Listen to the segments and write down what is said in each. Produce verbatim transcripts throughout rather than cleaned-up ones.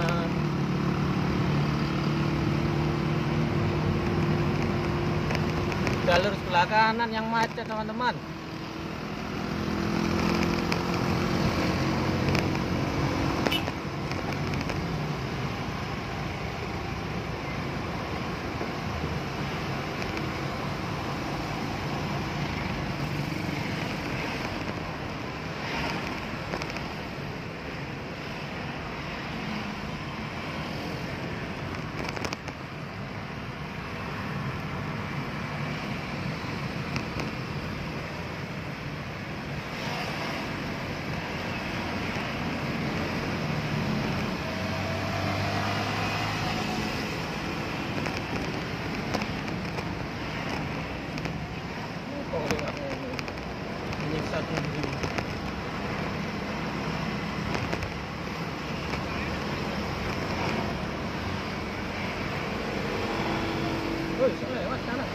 jalur sebelah kanan yang macet teman-teman. Woi, saya lewat sana.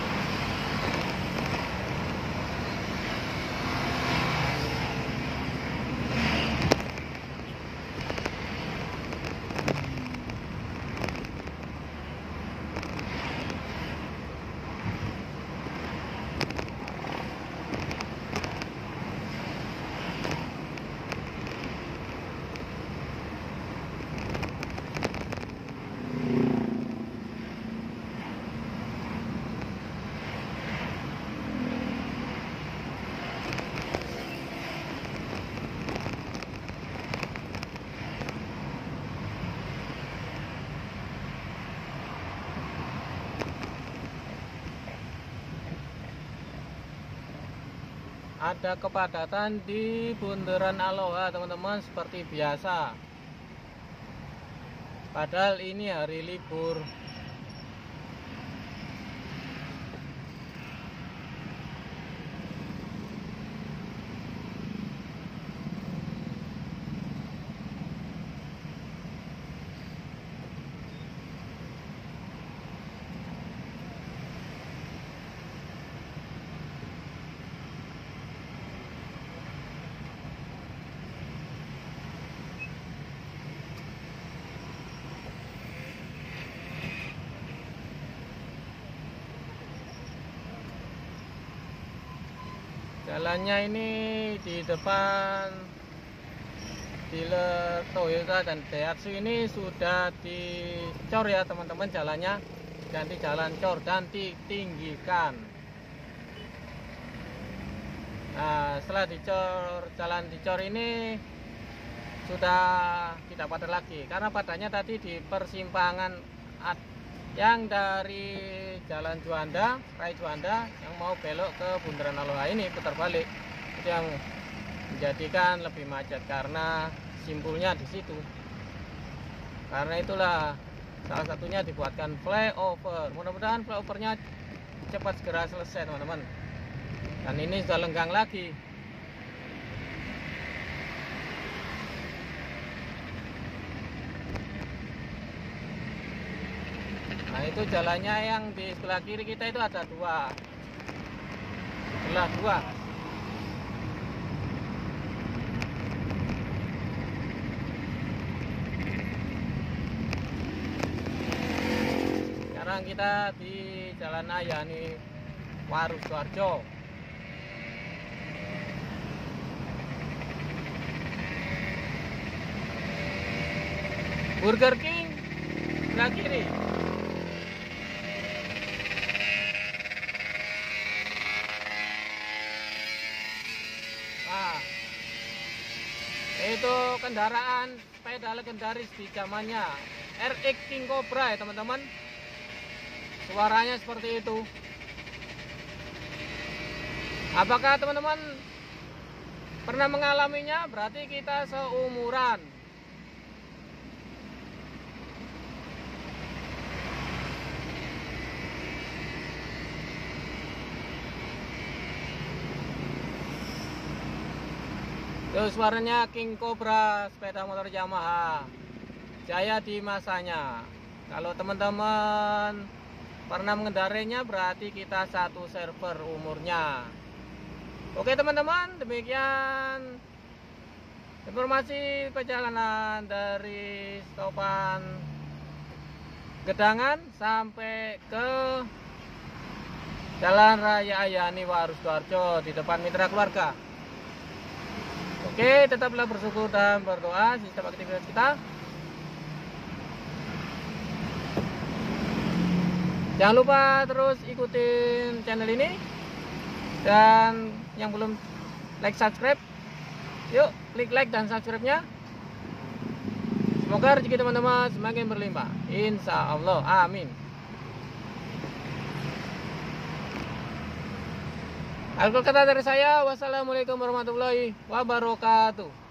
Ada kepadatan di Bundaran Aloha teman-teman seperti biasa. Padahal ini hari libur. Jalannya ini di depan dealer Toyota dan Daihatsu ini sudah dicor ya teman-teman, jalannya ganti jalan cor dan ditinggikan. Nah, setelah dicor, jalan dicor ini sudah tidak padat lagi karena padatnya tadi di persimpangan yang dari Jalan Juanda, Rai Juanda yang mau belok ke Bundaran Aloha ini putar balik, itu yang menjadikan lebih macet karena simpulnya di situ. Karena itulah salah satunya dibuatkan flyover. Mudah-mudahan flyovernya cepat segera selesai teman-teman. Dan ini sudah lenggang lagi. Nah, itu jalannya yang di sebelah kiri kita itu ada dua, sebelah dua. Sekarang kita di Jalan Ayani Waru Suarjo. Burger King sebelah kiri. Nah, itu kendaraan sepeda legendaris di zamannya R X King Cobra ya teman-teman. Suaranya seperti itu. Apakah teman-teman pernah mengalaminya? Berarti kita seumuran. Itu suaranya King Cobra, sepeda motor Yamaha jaya di masanya. Kalau teman-teman pernah mengendarainya berarti kita satu server umurnya. Oke teman-teman, demikian Informasi perjalanan dari stopan Gedangan sampai ke Jalan Raya Ayani Waru Sidoarjo di depan Mitra Keluarga. Oke, tetaplah bersyukur dan berdoa setiap aktivitas kita. Jangan lupa terus ikutin channel ini, dan yang belum like, subscribe, yuk klik like dan subscribe-nya. Semoga rezeki teman-teman semakin berlimpah, insya Allah, amin. Akhir kata dari saya, wassalamualaikum warahmatullahi wabarakatuh.